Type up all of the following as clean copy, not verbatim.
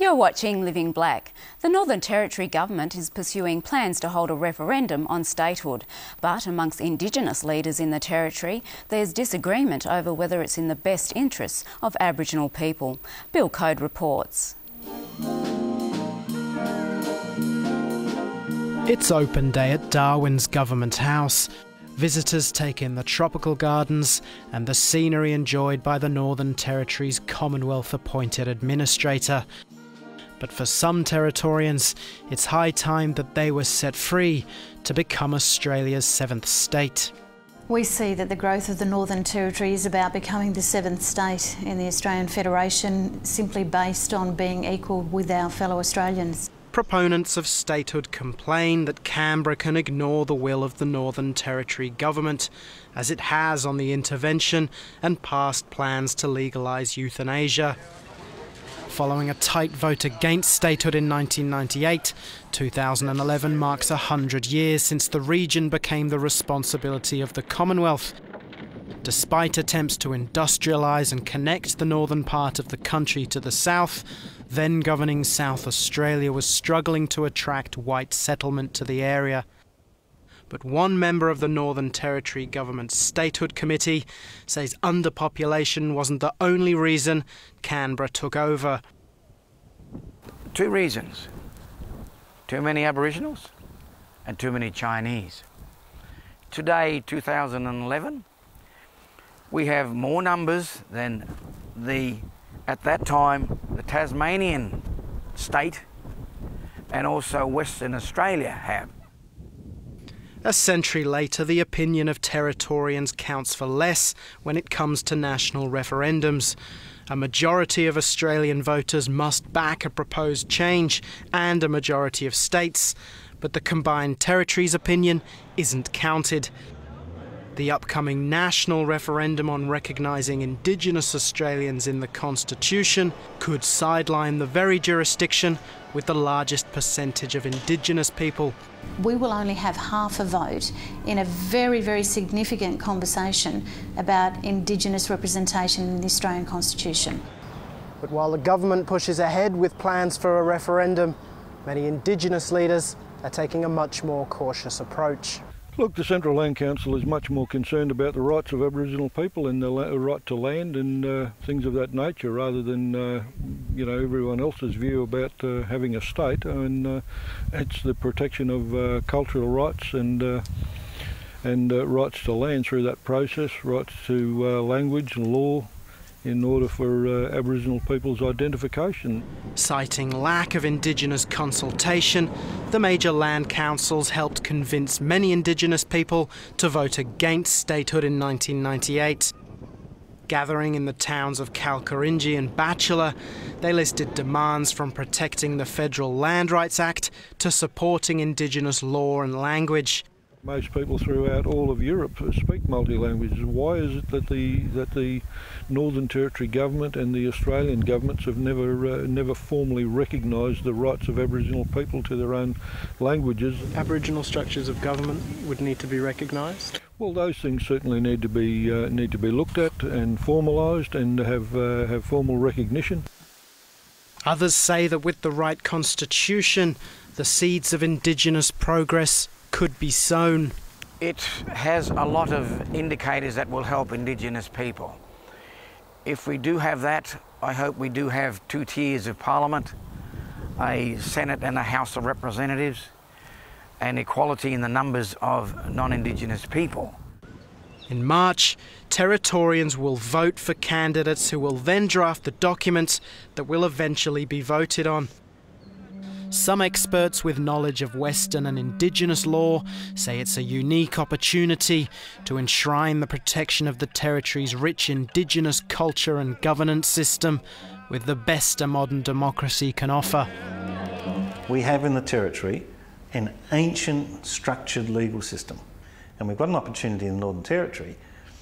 You're watching Living Black. The Northern Territory government is pursuing plans to hold a referendum on statehood. But amongst Indigenous leaders in the Territory, there's disagreement over whether it's in the best interests of Aboriginal people. Bill Code reports. It's open day at Darwin's Government House. Visitors take in the tropical gardens and the scenery enjoyed by the Northern Territory's Commonwealth-appointed administrator. But for some Territorians, it's high time that they were set free to become Australia's seventh state. We see that the growth of the Northern Territory is about becoming the seventh state in the Australian Federation, simply based on being equal with our fellow Australians. Proponents of statehood complain that Canberra can ignore the will of the Northern Territory government, as it has on the intervention and past plans to legalise euthanasia. Following a tight vote against statehood in 1998, 2011 marks 100 years since the region became the responsibility of the Commonwealth. Despite attempts to industrialise and connect the northern part of the country to the south, then governing South Australia was struggling to attract white settlement to the area. But one member of the Northern Territory government's statehood committee says underpopulation wasn't the only reason Canberra took over. Two reasons: too many Aboriginals and too many Chinese. Today, 2011, we have more numbers than at that time, the Tasmanian state and also Western Australia have. A century later, the opinion of Territorians counts for less when it comes to national referendums. A majority of Australian voters must back a proposed change, and a majority of states, but the combined territories' opinion isn't counted. The upcoming national referendum on recognising Indigenous Australians in the Constitution could sideline the very jurisdiction with the largest percentage of Indigenous people. We will only have half a vote in a very, very significant conversation about Indigenous representation in the Australian Constitution. But while the government pushes ahead with plans for a referendum, many Indigenous leaders are taking a much more cautious approach. Look, the Central Land Council is much more concerned about the rights of Aboriginal people and the right to land and things of that nature, rather than everyone else's view about having a state. And it's the protection of cultural rights and rights to land through that process, rights to language and law, in order for Aboriginal people's identification. Citing lack of Indigenous consultation, the major land councils helped convince many Indigenous people to vote against statehood in 1998. Gathering in the towns of Kalkarinji and Batchelor, they listed demands from protecting the Federal Land Rights Act to supporting Indigenous law and language. Most people throughout all of Europe speak multi-languages. Why is it that the Northern Territory government and the Australian governments have never formally recognised the rights of Aboriginal people to their own languages? Aboriginal structures of government would need to be recognised? Well, those things certainly need to be looked at and formalised and have formal recognition. Others say that with the right constitution, the seeds of Indigenous progress could be sown. It has a lot of indicators that will help Indigenous people. If we do have that, I hope we do have two tiers of Parliament, a Senate and a House of Representatives, and equality in the numbers of non-Indigenous people. In March, Territorians will vote for candidates who will then draft the documents that will eventually be voted on. Some experts with knowledge of Western and Indigenous law say it's a unique opportunity to enshrine the protection of the Territory's rich Indigenous culture and governance system with the best a modern democracy can offer. We have in the Territory an ancient structured legal system, and we've got an opportunity in the Northern Territory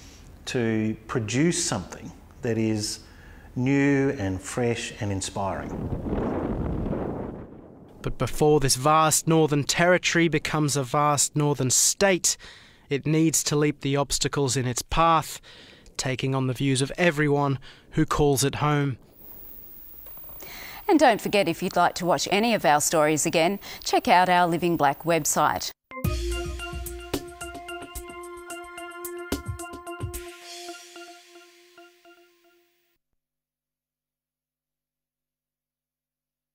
to produce something that is new and fresh and inspiring. But before this vast Northern Territory becomes a vast Northern state, it needs to leap the obstacles in its path, taking on the views of everyone who calls it home. And don't forget, if you'd like to watch any of our stories again, check out our Living Black website.